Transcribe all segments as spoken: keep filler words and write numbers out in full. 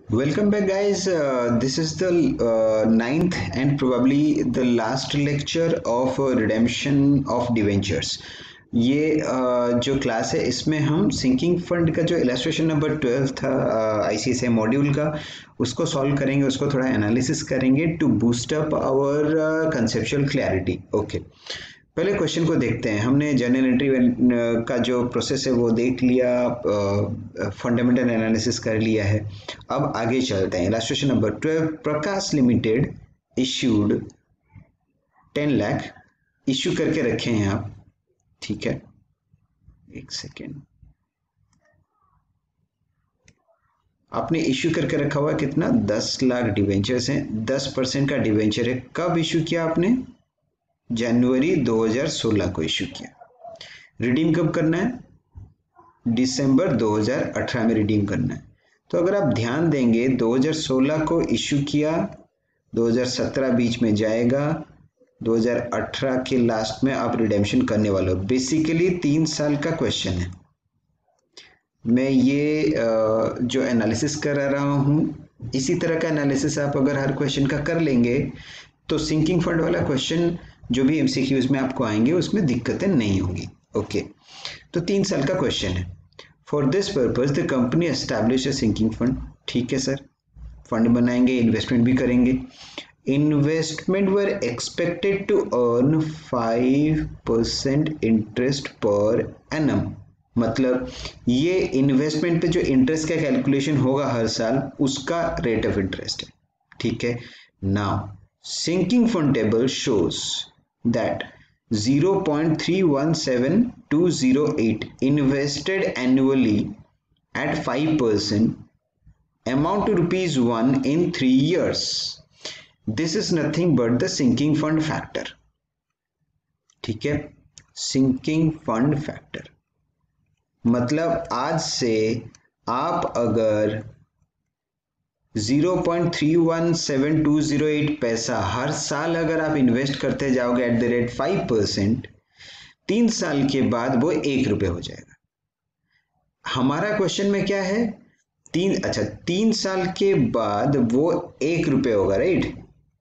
Welcome back, guys. Uh, this is the uh, ninth and probably the last lecture of uh, redemption of debentures. ये uh, जो class है इसमें हम sinking fund का जो illustration number twelve ICSI आईसीएसआई मॉड्यूल का उसको सॉल्व करेंगे, उसको थोड़ा एनालिसिस करेंगे to boost up our conceptual clarity. Okay, पहले क्वेश्चन को देखते हैं. हमने जर्नल एंट्री का जो प्रोसेस है वो देख लिया, फंडामेंटल एनालिसिस कर लिया है. अब आगे चलते हैं. Illustration number twelve, Prakash limited issued ten lakh issue करके रखे हैं आप. ठीक है, एक सेकेंड. आपने इश्यू करके रखा हुआ कितना? दस लाख डिवेंचर्स हैं. दस परसेंट का डिवेंचर है. कब इश्यू किया आपने? जनवरी दो हज़ार सोलह को इश्यू किया. रिडीम कब करना है? दिसंबर दो हज़ार अठारह में रिडीम करना है. तो अगर आप ध्यान देंगे दो हज़ार सोलह को इश्यू किया, दो हज़ार सत्रह बीच में जाएगा, दो हज़ार अठारह के लास्ट में आप रिडेम्पशन करने वाले हो. बेसिकली तीन साल का क्वेश्चन है. मैं ये जो एनालिसिस कर रहा हूँ इसी तरह का एनालिसिस आप अगर हर क्वेश्चन का कर लेंगे तो सिंकिंग फंड वाला क्वेश्चन जो भी एमसीक्यूज में आपको आएंगे उसमें दिक्कतें नहीं होंगी. ओके, तो तीन साल का क्वेश्चन है. For this purpose the company establish a sinking fund. ठीक है सर, फंड बनाएंगे, इन्वेस्टमेंट भी करेंगे. Investment were expected to earn five percent interest per annum. मतलब ये इन्वेस्टमेंट पे जो इंटरेस्ट का कैलकुलेशन होगा हर साल उसका रेट ऑफ इंटरेस्ट है. ठीक है. Now sinking fund table shows that zero point three one seven two zero eight invested annually at five percent amount to rupees one in three years. This is nothing but the sinking fund factor. ठीक है, sinking fund factor मतलब आज से आप अगर zero point three one seven two zero eight पैसा हर साल अगर आप इन्वेस्ट करते जाओगे at the rate five percent, तीन साल के बाद वो एक रुपये हो जाएगा. हमारा क्वेश्चन में क्या है? तीन अच्छा तीन साल के बाद वो एक रुपये होगा, राइट?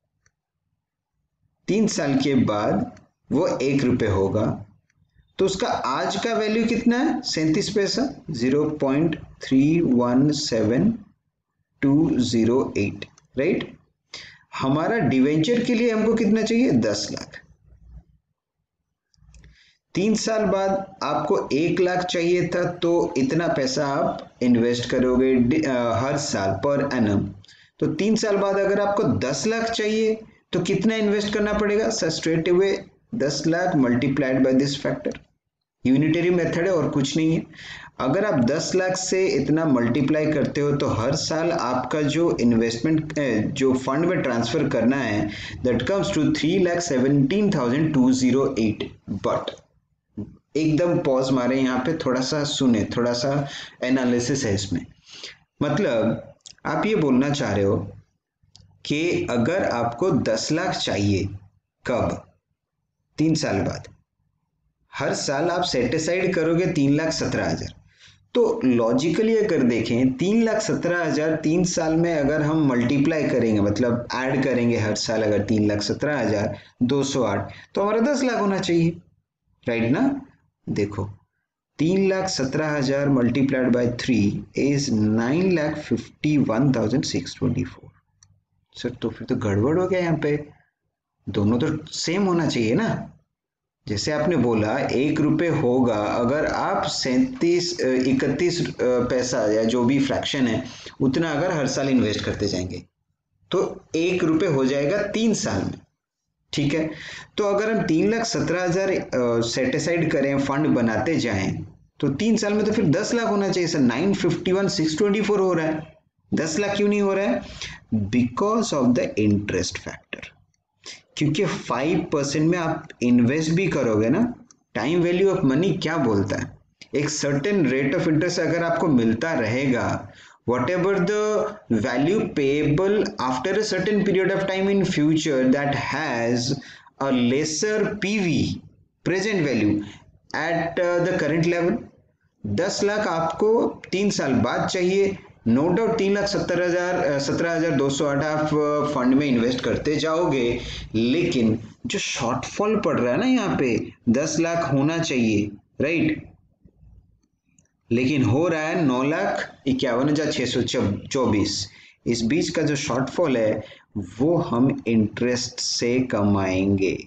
तीन साल के बाद वो एक रुपये होगा. तो उसका आज का वैल्यू कितना है? सैंतीस पैसा. Zero point three one seven two zero eight, right? हमारा डिवेंचर के लिए हमको कितना चाहिए? दस लाख. तीन साल बाद आपको एक लाख चाहिए था, तो इतना पैसा आप इन्वेस्ट करोगे हर साल पर एनम. तो तीन साल बाद अगर आपको दस लाख चाहिए तो कितना इन्वेस्ट करना पड़ेगा? सर स्ट्रेट अवे दस lakh multiplied by this factor. Unitary method है और कुछ नहीं है. अगर आप दस लाख से इतना मल्टीप्लाई करते हो तो हर साल आपका जो इन्वेस्टमेंट जो फंड में ट्रांसफर करना है that comes to three lakh seventeen thousand two zero eight. But एकदम पॉज मारे यहाँ पे, थोड़ा सा सुने, थोड़ा सा एनालिसिस है इसमें. मतलब आप ये बोलना चाह रहे हो कि अगर आपको दस लाख चाहिए, कब? तीन साल बाद. हर साल आप सेट असाइड करोगे तीन लाख सत्रह हजार. तो लॉजिकली अगर देखें तीन लाख सत्रह हजार तीन साल में अगर हम मल्टीप्लाई करेंगे, मतलब ऐड करेंगे हर साल अगर तीन लाख सत्रह हजार दो सौ आठ, तो हमारा दस लाख होना चाहिए, राइट ना? देखो तीन लाख सत्रह हजार multiplied by three is nine lakh fifty one thousand six twenty four. Sir तो फिर तो गड़बड़ हो गया यहाँ पे. दोनों तो सेम होना चाहिए ना. जैसे आपने बोला एक रुपये होगा अगर आप सैंतीस इकतीस पैसा या जो भी फ्रैक्शन है उतना अगर हर साल इन्वेस्ट करते जाएंगे तो एक रुपये हो जाएगा तीन साल में. ठीक है. तो अगर हम तीन लाख सत्रह हजार सेट असाइड करें, फंड बनाते जाएं, तो तीन साल में तो फिर दस लाख होना चाहिए. Sir nine fifty one six twenty four हो रहा है, दस लाख क्यों नहीं हो रहा है? Because of the interest factor. क्योंकि फाइव परसेंट में आप इन्वेस्ट भी करोगे ना. टाइम वैल्यू ऑफ मनी क्या बोलता है? एक सर्टेन रेट ऑफ इंटरेस्ट अगर आपको मिलता रहेगा, whatever the value payable after a certain period of time in future that has a lesser PV present value at the current level. दस लाख आपको तीन साल बाद चाहिए, नो डाउट तीन लाख सत्तर हजार सत्रह हजार दो सौ आठ आप फंड में इन्वेस्ट करते जाओगे, लेकिन जो शॉर्टफॉल पड़ रहा है ना यहाँ पे दस लाख होना चाहिए, राइट, लेकिन हो रहा है नौ लाख इक्यावन हजार छह सौ चौबीस। इस बीच का जो शॉर्टफॉल है वो हम इंटरेस्ट से कमाएंगे,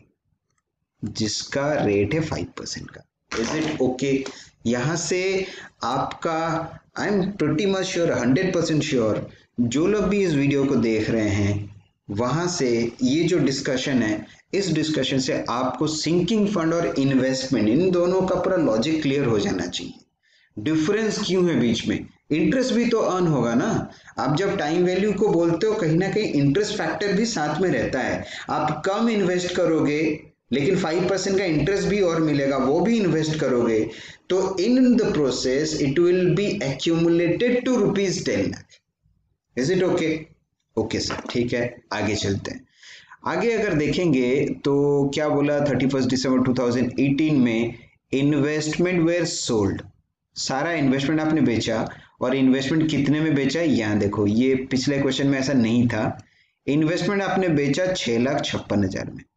जिसका रेट है फाइव परसेंट का। Is it okay? यहां से आपका I am pretty much sure, hundred percent sure, जो लोग भी इस वीडियो को देख रहे हैं वहां से ये जो डिस्कशन है, इस डिस्कशन से आपको सिंकिंग फंड और इन्वेस्टमेंट इन दोनों का पूरा लॉजिक क्लियर हो जाना चाहिए। डिफरेंस क्यों है बीच में? इंटरेस्ट भी तो अर्न होगा ना। आप जब टाइम वैल्यू को बोलते हो कहीं ना कहीं इंटरेस्ट फैक्टर भी साथ में रहता है। आप कम इन्वेस्ट करोगे लेकिन फाइव परसेंट का इंटरेस्ट भी और मिलेगा, वो भी इन्वेस्ट करोगे, तो in the process it will be accumulated to rupees ten lakh. Is it okay? Okay sir, ठीक है, आगे चलते हैं। आगे अगर देखेंगे तो क्या बोला, thirty first December two thousand eighteen में इन्वेस्टमेंट वेयर सोल्ड, सारा इन्वेस्टमेंट आपने बेचा। और इन्वेस्टमेंट कितने में बेचा? यहाँ देखो, ये पिछले क्वेश्चन में ऐसा नहीं था। इन्वेस्टमेंट आपने बेचा छह लाख छप्पन हजार में।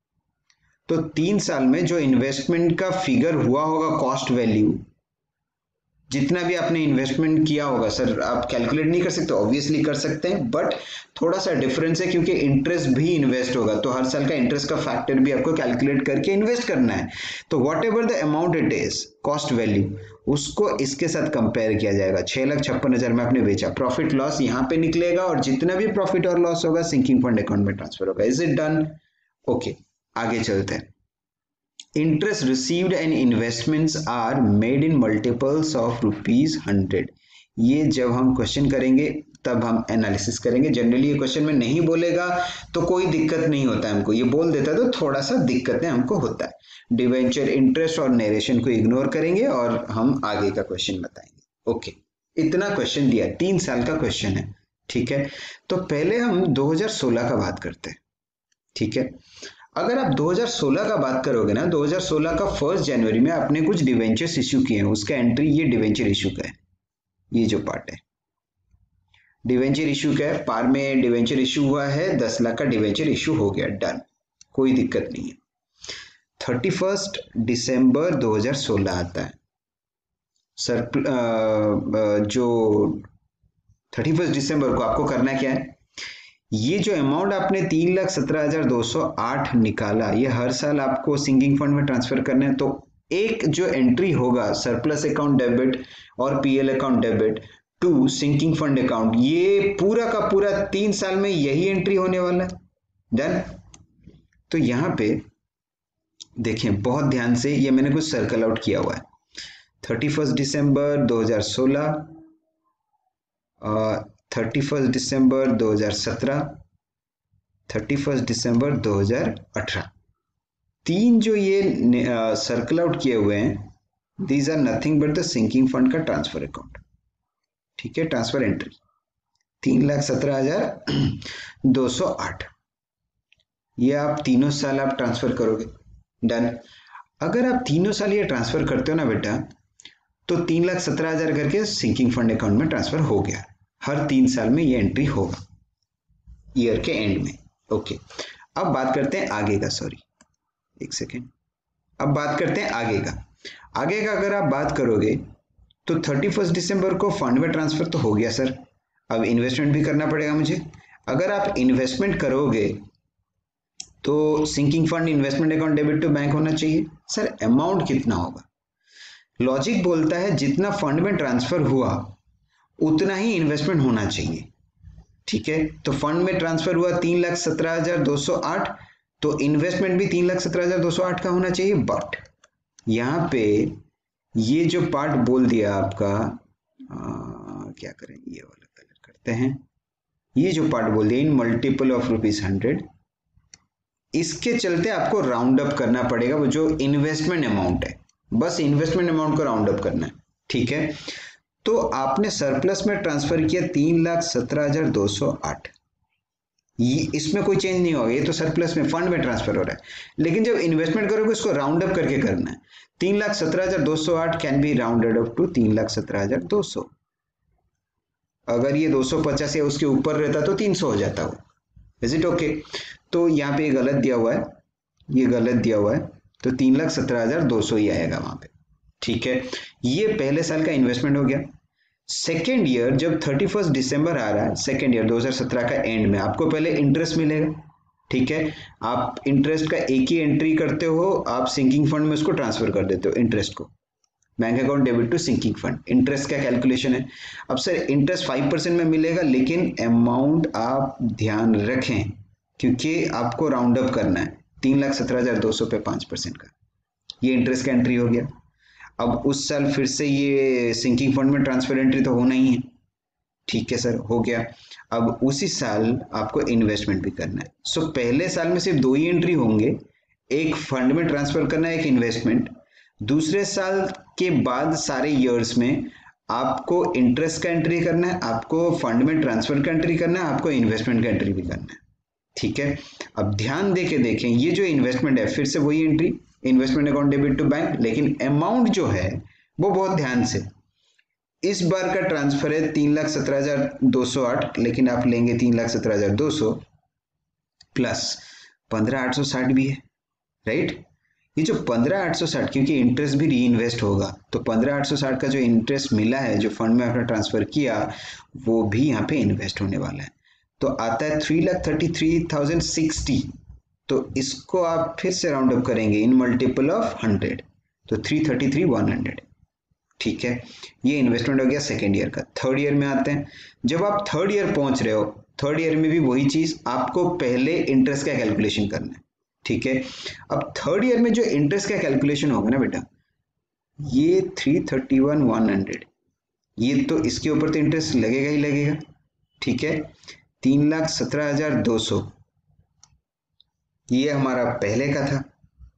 तो तीन साल में जो इन्वेस्टमेंट का फिगर हुआ होगा, कॉस्ट वैल्यू, जितना भी आपने इन्वेस्टमेंट किया होगा, सर आप कैलकुलेट नहीं कर सकते, ऑब्वियसली कर सकते हैं, बट थोड़ा सा डिफरेंस है क्योंकि इंटरेस्ट भी इन्वेस्ट होगा, तो हर साल का इंटरेस्ट का फैक्टर भी आपको कैलकुलेट करके इन्वेस्ट करना है। तो whatever the amount it is, cost value, उसको इसके साथ कंपेयर किया जाएगा। छह लाख छप्पन हजार में आपने बेचा, प्रॉफिट लॉस यहाँ पे निकलेगा और जितना भी प्रॉफिट और लॉस होगा सिंकिंग फंड अकाउंट में ट्रांसफर होगा। Is it done? ओके, आगे चलते हैं। Interest received and investments are made in multiples of rupees hundred. ये जब हम क्वेश्चन करेंगे तब हम एनालिसिस करेंगे। जनरली ये क्वेश्चन में नहीं बोलेगा तो कोई दिक्कत नहीं होता है हमको, ये बोल देता है तो थोड़ा सा दिक्कतें हमको होता है। डिवेंचर इंटरेस्ट और नरेशन को इग्नोर करेंगे और हम आगे का क्वेश्चन बताएंगे। ओके, इतना क्वेश्चन दिया, तीन साल का क्वेश्चन है, ठीक है। तो पहले हम दो हज़ार सोलह का बात करते हैं, ठीक है। अगर आप दो हज़ार सोलह का बात करोगे ना, दो हज़ार सोलह का फर्स्ट जनवरी में आपने कुछ डिवेंचर्स इश्यू किए हैं, उसका एंट्री ये डिवेंचर इश्यू का है, ये जो पार्ट है डिवेंचर इश्यू का है। पार में डिवेंचर इश्यू हुआ है, दस लाख का डिवेंचर इश्यू हो गया, डन, कोई दिक्कत नहीं है। थर्टी फर्स्ट दिसंबर दो हज़ार सोलह आता है सर, जो थर्टी फर्स्ट दिसंबर को आपको करना क्या है, ये जो अमाउंट आपने तीन लाख सत्रह हजार दो सौ आठ निकाला, ये हर साल आपको सिंकिंग फंड में ट्रांसफर करना है। तो एक जो एंट्री होगा सरप्लस अकाउंट डेबिट और PL account debit to sinking fund account, ये पूरा का पूरा तीन साल में यही एंट्री होने वाला है, डन। तो यहां पे देखें बहुत ध्यान से, ये मैंने कुछ सर्कल आउट किया हुआ है। थर्टी फर्स्ट दिसंबर दो हजार सोलह, थर्टी फर्स्ट दिसंबर दो हज़ार सत्रह, थर्टी फर्स्ट दिसंबर दो हज़ार अठारह, तीन जो ये सर्कल आउट किए हुए हैं, these are nothing but the sinking fund का ट्रांसफर अकाउंट, ठीक है, ट्रांसफर एंट्री तीन लाख सत्रह हजार दो सौ आठ, ये आप तीनों साल आप ट्रांसफर करोगे, डन। अगर आप तीनों साल ये ट्रांसफर करते हो ना बेटा, तो तीन लाख सत्रह हजार करके सिंकिंग फंड अकाउंट में ट्रांसफर हो गया, हर तीन साल में ये एंट्री होगा ईयर के एंड में। ओके, अब बात करते हैं आगे का, सॉरी एक सेकेंड, अब बात करते हैं आगे का। आगे का अगर आप बात करोगे तो थर्टी फर्स्ट दिसंबर को फंड में ट्रांसफर तो हो गया सर, अब इन्वेस्टमेंट भी करना पड़ेगा मुझे। अगर आप इन्वेस्टमेंट करोगे तो sinking fund investment account debit to bank होना चाहिए। सर अमाउंट कितना होगा? लॉजिक बोलता है जितना फंड में ट्रांसफर हुआ उतना ही इन्वेस्टमेंट होना चाहिए, ठीक है। तो फंड में ट्रांसफर हुआ तीन लाख सत्रह हजार दो सौ आठ, तो इन्वेस्टमेंट भी तीन लाख सत्रह हजार दो सौ आठ का होना चाहिए। बट यहाँ पे ये जो पार्ट बोल दिया आपका, आ, क्या करें, ये वाला कलर करते हैं, ये जो पार्ट बोल दिया in multiple of rupees hundred, इसके चलते आपको राउंड अप करना पड़ेगा। वो जो इन्वेस्टमेंट अमाउंट है, बस इन्वेस्टमेंट अमाउंट को राउंड अप करना है, ठीक है। तो आपने सरप्लस में ट्रांसफर किया तीन लाख सत्रह हजार दो सौ आठ, ये इसमें कोई चेंज नहीं होगा, ये तो सरप्लस में फंड में ट्रांसफर हो रहा है। लेकिन जब इन्वेस्टमेंट करोगे उसको राउंड अप करके करना है। तीन लाख सत्रह हजार दो सौ आठ can be rounded up to तीन लाख सत्रह हजार दो सौ, अगर ये दो सौ पचास या उसके ऊपर रहता तो तीन सौ हो जाता वो। Is it okay? तो यहाँ पे गलत दिया हुआ है, ये गलत दिया हुआ है, तो तीन लाख सत्रह हजार दो सौ ही आएगा वहां पे। ठीक है, ये पहले साल का इन्वेस्टमेंट हो गया। सेकेंड ईयर जब थर्टी फर्स्ट दिसंबर आ रहा है, सेकेंड ईयर दो हजार सत्रह का एंड में आपको पहले इंटरेस्ट मिलेगा। ठीक है, आप इंटरेस्ट का एक ही एंट्री करते हो, आप सिंकिंग फंड में उसको ट्रांसफर कर देते हो इंटरेस्ट को, bank account debit to sinking fund. Interest का कैलकुलेशन है। अब सर इंटरेस्ट फाइव परसेंट में मिलेगा, लेकिन अमाउंट आप ध्यान रखें क्योंकि आपको राउंड अप करना है। तीन लाख सत्रह हजार दो सौ पे पांच परसेंट का, ये इंटरेस्ट का एंट्री हो गया। अब उस साल फिर से ये सिंकिंग फंड में ट्रांसफर एंट्री तो होना ही है। ठीक है सर, हो गया। अब उसी साल आपको इन्वेस्टमेंट भी करना है। सो so, पहले साल में सिर्फ दो ही एंट्री होंगे, एक फंड में ट्रांसफर करना है, एक इन्वेस्टमेंट। दूसरे साल के बाद सारे ईयर्स में आपको इंटरेस्ट का एंट्री करना है, आपको फंड में ट्रांसफर का एंट्री करना है, आपको इन्वेस्टमेंट का एंट्री भी करना है। ठीक है, अब ध्यान दे के देखें, ये जो इन्वेस्टमेंट है फिर से वही entry, investment account debit to bank, लेकिन अमाउंट जो है वो बहुत ध्यान से, इस बार का ट्रांसफर है तीन लाख सत्रह हजार दो सौ आठ, लेकिन आप लेंगे तीन लाख सत्रह हजार दो सौ प्लस पंद्रह आठ सौ साठ भी है, राइट। ये जो पंद्रह आठ सौ साठ, क्योंकि इंटरेस्ट भी री इन्वेस्ट होगा, तो पंद्रह आठ सौ साठ का जो इंटरेस्ट मिला है, जो फंड में आपने ट्रांसफर किया, वो भी यहाँ पे इन्वेस्ट होने वाला है। तो आता है three lakh thirty three thousand sixty. तो इसको आप फिर से राउंड अप करेंगे इन मल्टीपल ऑफ हंड्रेड, तो three thirty three one hundred. ठीक है, ये इन्वेस्टमेंट हो गया सेकेंड ईयर का। थर्ड ईयर में आते हैं। जब आप थर्ड ईयर पहुंच रहे हो, थर्ड ईयर में भी वही चीज, आपको पहले इंटरेस्ट का कैलकुलेशन करना है। ठीक है, अब थर्ड ईयर में जो इंटरेस्ट का कैलकुलेशन होगा ना बेटा, ये three thirty one one hundred, ये तो इसके ऊपर तो इंटरेस्ट लगेगा ही लगेगा। ठीक है, तीन लाख सत्रह हजार दो सौ ये हमारा पहले का था,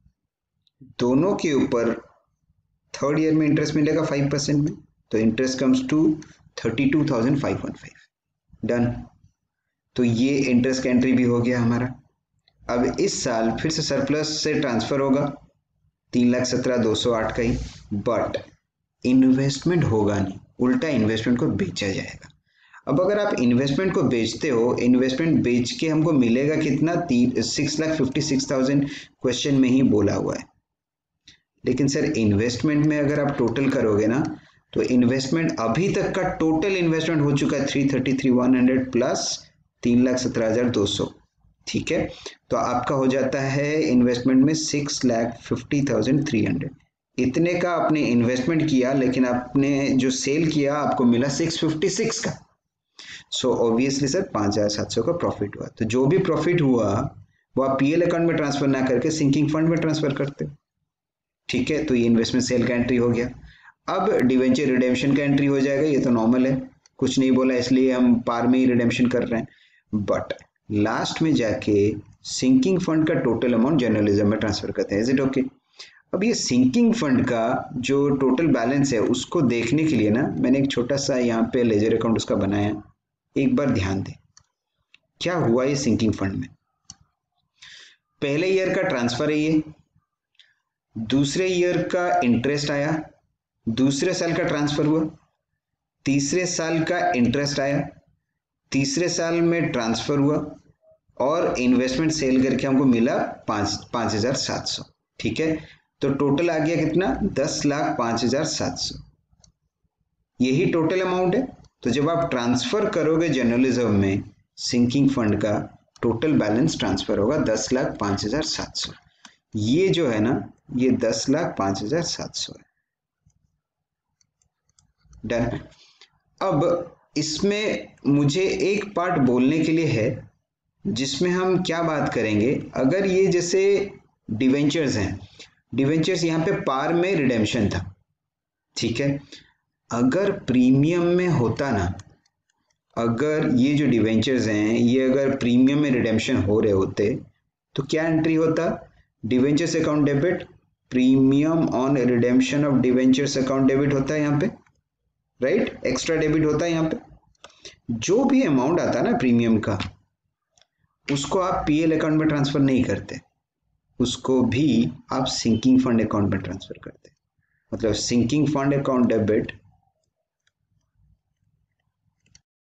दोनों के ऊपर थर्ड ईयर में इंटरेस्ट मिलेगा फाइव परसेंट में, तो interest comes to thirty two thousand five hundred five. Done. तो ये इंटरेस्ट का एंट्री भी हो गया हमारा। अब इस साल फिर से सरप्लस से ट्रांसफर होगा तीन लाख सत्रह दो सौ आठ का ही, बट इन्वेस्टमेंट होगा नहीं, उल्टा इन्वेस्टमेंट को बेचा जाएगा। अब अगर आप इन्वेस्टमेंट को बेचते हो, इन्वेस्टमेंट बेच के हमको मिलेगा कितना, six lakh fifty six thousand question में ही बोला हुआ है। लेकिन सर इन्वेस्टमेंट में अगर आप टोटल करोगे ना, तो इन्वेस्टमेंट अभी तक का टोटल इन्वेस्टमेंट हो चुका है three thirty three one hundred plus तीन लाख सत्रह हजार दो सौ। ठीक है, तो आपका हो जाता है इन्वेस्टमेंट में six lakh fifty thousand three hundred. इतने का आपने इन्वेस्टमेंट किया, लेकिन आपने जो सेल किया आपको मिला सिक्स फिफ्टी सिक्स का। सो ऑब्वियसली सर पाँच हजार सात सौ का प्रॉफिट हुआ। तो जो भी प्रॉफिट हुआ वो आप पीएल अकाउंट में ट्रांसफर ना करके सिंकिंग फंड में ट्रांसफर करते हो। ठीक है, तो ये इन्वेस्टमेंट सेल का एंट्री हो गया। अब डिवेंचर रिडेम्पशन का एंट्री हो जाएगा, ये तो नॉर्मल है, कुछ नहीं बोला इसलिए हम पार में ही रिडेम्पशन कर रहे हैं। बट लास्ट में जाके सिंकिंग फंड का टोटल अमाउंट जर्नलिज्म में ट्रांसफर करते हैं। Is it okay? अब ये सिंकिंग फंड का जो टोटल बैलेंस है उसको देखने के लिए ना, मैंने एक छोटा सा यहाँ पे लेजर अकाउंट उसका बनाया। एक बार ध्यान दें क्या हुआ ये सिंकिंग फंड में। पहले ईयर का ट्रांसफर है ये, दूसरे ईयर का इंटरेस्ट आया, दूसरे साल का ट्रांसफर हुआ, तीसरे साल का इंटरेस्ट आया, तीसरे साल में ट्रांसफर हुआ, और इन्वेस्टमेंट सेल करके हमको मिला पाँच पाँच हजार सात सौ। ठीक है, तो टोटल आ गया कितना, दस लाख पाँच हजार सात सौ। यही टोटल अमाउंट है। तो जब आप ट्रांसफर करोगे जर्नलिज्म में सिंकिंग फंड का, टोटल बैलेंस ट्रांसफर होगा दस लाख पाँच हजार सात सौ। ये जो है ना, ये दस लाख पाँच हजार सात सौ है। डन। अब इसमें मुझे एक पार्ट बोलने के लिए है जिसमें हम क्या बात करेंगे। अगर ये जैसे डिवेंचर्स हैं, डिवेंचर्स यहाँ पे पार में रिडेम्पशन था, ठीक है, अगर प्रीमियम में होता ना, अगर ये जो डिवेंचर्स हैं ये अगर प्रीमियम में रिडेम्पशन हो रहे होते तो क्या एंट्री होता, debentures account debit, premium on redemption of debentures account debit होता है यहाँ पे, राइट, एक्स्ट्रा डेबिट होता है यहाँ पे। जो भी अमाउंट आता है ना प्रीमियम का, उसको आप पीएल अकाउंट में ट्रांसफर नहीं करते, उसको भी आप सिंकिंग फंड अकाउंट में ट्रांसफर करते। मतलब sinking fund account debit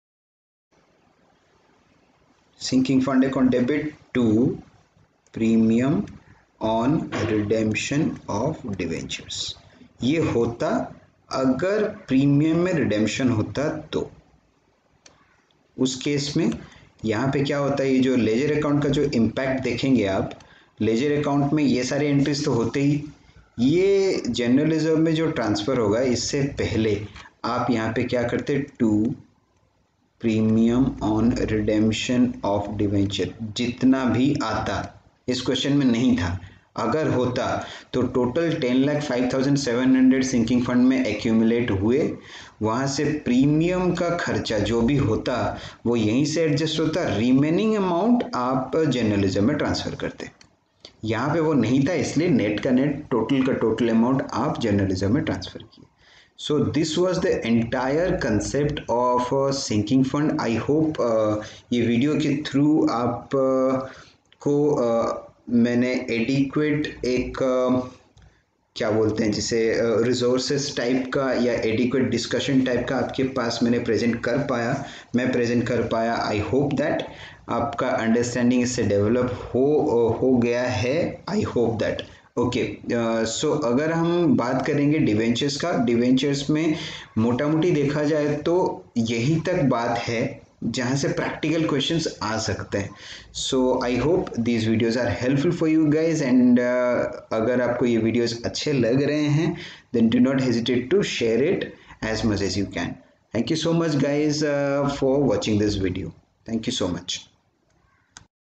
sinking fund account debit to premium on redemption of debentures। ये होता अगर प्रीमियम में रिडेम्पशन होता तो। उस केस में यहाँ पे क्या होता है, ये जो लेजर अकाउंट का जो इम्पैक्ट देखेंगे आप, लेजर अकाउंट में ये सारे एंट्रीज तो होते ही, ये जनरल रिजर्व में जो ट्रांसफर होगा इससे पहले आप यहाँ पे क्या करते, to premium on redemption of debenture, जितना भी आता इस क्वेश्चन में नहीं था, अगर होता तो total ten lakh five thousand seven hundred sinking fund में एक्यूमुलेट हुए, वहाँ से प्रीमियम का खर्चा जो भी होता वो यहीं से एडजस्ट होता, रिमेनिंग अमाउंट आप जर्नलिज्म में ट्रांसफ़र करते। यहाँ पे वो नहीं था, इसलिए नेट का नेट, टोटल का टोटल अमाउंट आप जर्नलिज्म में ट्रांसफ़र किए। So this was the entire concept of sinking fund. I hope ये वीडियो के थ्रू आप uh, को uh, मैंने एडिक्वेट एक uh, क्या बोलते हैं जिसे रिसोर्सेस टाइप का या एडिक्वेट डिस्कशन टाइप का आपके पास मैंने प्रेजेंट कर पाया, मैं प्रेजेंट कर पाया। आई होप दैट आपका अंडरस्टैंडिंग इससे डेवलप हो हो गया है, I hope that. Okay, so अगर हम बात करेंगे डिवेंचर्स का, डिवेंचर्स में मोटा मोटी देखा जाए तो यही तक बात है जहाँ से प्रैक्टिकल क्वेश्चंस आ सकते हैं। So I hope these videos are helpful for you guys, and अगर आपको ये वीडियोज़ अच्छे लग रहे हैं then do not hesitate to share it as much as you can. Thank you so much guys for watching this video. Thank you so much.